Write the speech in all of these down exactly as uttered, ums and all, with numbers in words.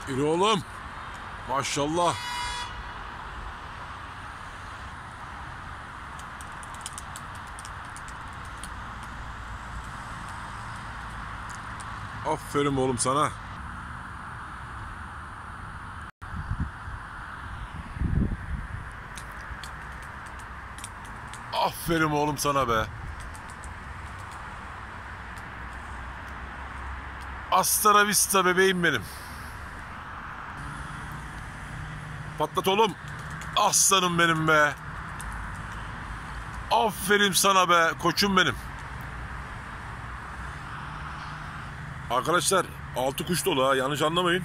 Yürü oğlum. Maşallah. Aferin oğlum sana. Aferin oğlum sana be. Hasta la vista bebeğim benim. Patlat oğlum. Aslanım benim be. Aferin sana be koçum benim. Arkadaşlar altı kuş dolu ha, yanlış anlamayın.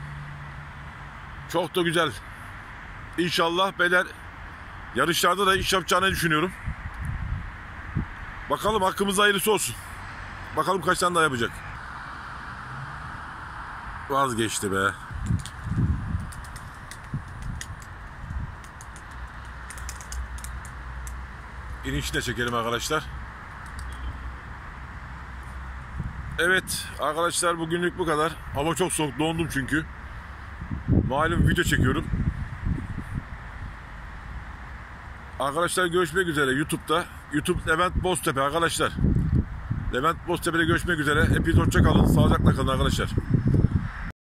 Çok da güzel. İnşallah beyler yarışlarda da iş yapacağını düşünüyorum. Bakalım hakkımızda hayırlısı olsun. Bakalım kaç tane daha yapacak. Vazgeçti be. İnişi de çekelim arkadaşlar. Evet arkadaşlar, bugünlük bu kadar. Hava çok soğuk, dondum çünkü. Malum video çekiyorum. Arkadaşlar görüşmek üzere YouTube'da. YouTube Levent Boztepe arkadaşlar. Levent Boztepe'de görüşmek üzere. Hepiniz hoşça kalın. Sağlıcakla kalın arkadaşlar.